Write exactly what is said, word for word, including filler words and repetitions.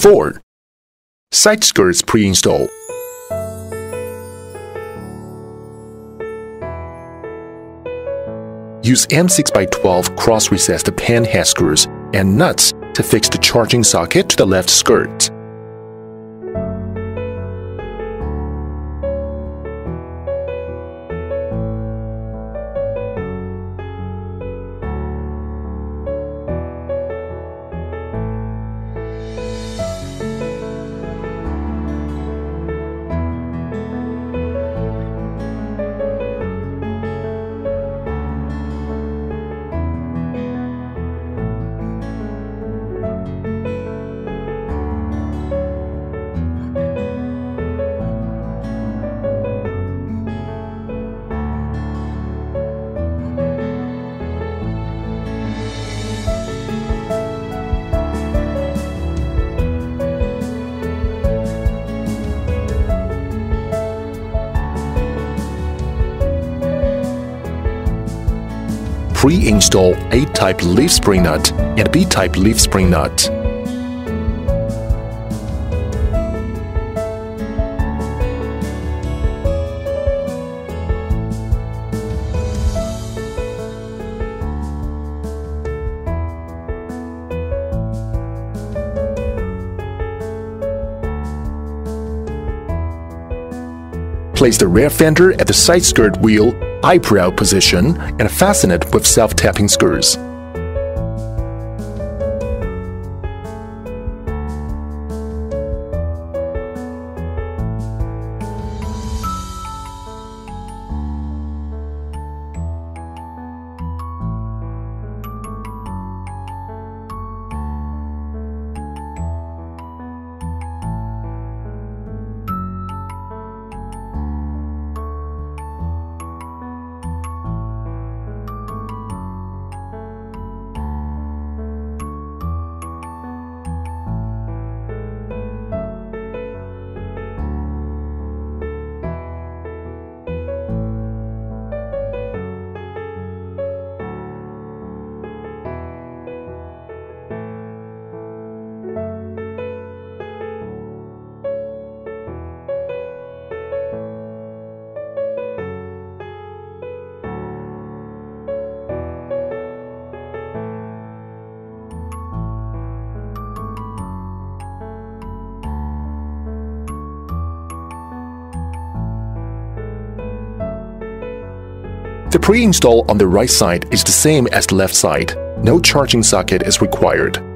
four. Side skirts pre-install. Use M six by twelve cross-recessed pen head screws and nuts to fix the charging socket to the left skirt. Pre-install A-type leaf spring nut and B-type leaf spring nut. Place the rear fender at the side skirt wheel eyebrow position and fasten it with self-tapping screws. The pre-install on the right side is the same as the left side. No charging socket is required.